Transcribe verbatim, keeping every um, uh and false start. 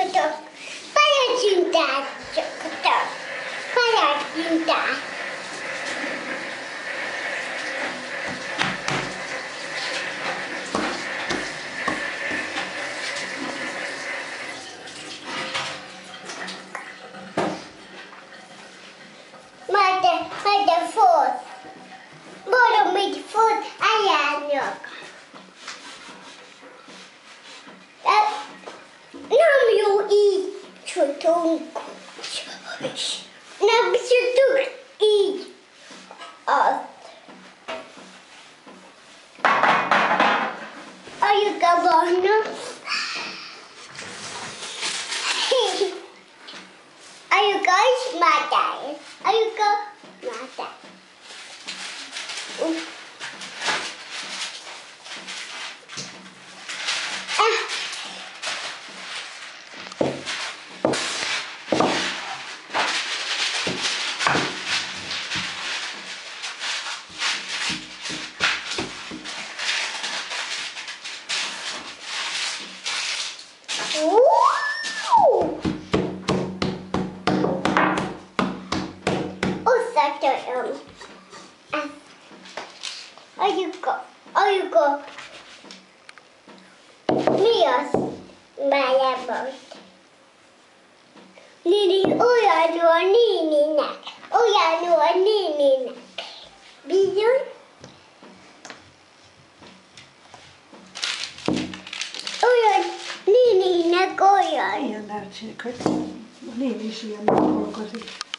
Palacsintát, palacsintát szoktam. Palacsintát. Majd a, majd a fot. Mondom, hogy fot ajánlok. Nem jó így csutunk. Nem csutunk így azt. Anyuka vannak. Anyuka is mátály. Anyuka mátály. Összetöröm. Anyuka, anyuka, mi az meleg most? Nini, olyanul a néninek, olyanul a néninek. Bizony? Olyan néninek olyan. Ilyen lehetséges, hogy a néni is ilyen dolgozik.